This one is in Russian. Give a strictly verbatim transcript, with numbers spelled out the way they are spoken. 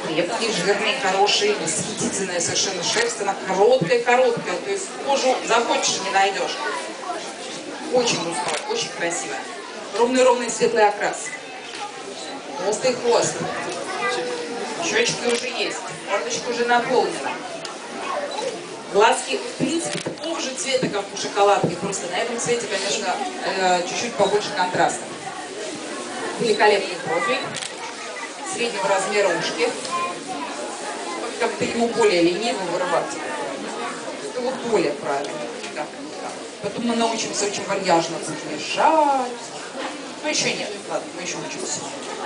крепкий, жирный, хороший, восхитительная совершенно шерсть. Она короткая-короткая, то есть кожу захочешь, не найдешь. Очень густой, очень красивая. Ровный-ровный светлый окрас. Толстый хвост. Щечки уже есть. Мордочка уже наполнена. Глазки, в принципе, такого же цвета, как у шоколадки. Просто на этом цвете, конечно, чуть-чуть побольше контраста. Великолепный профиль. Среднего размера ушки. Как-то ему более лениво вырываться. Это вот более правильно. Да. Потом мы научимся очень вальяжно заезжать. Ну, еще нет. Ладно, мы еще учимся.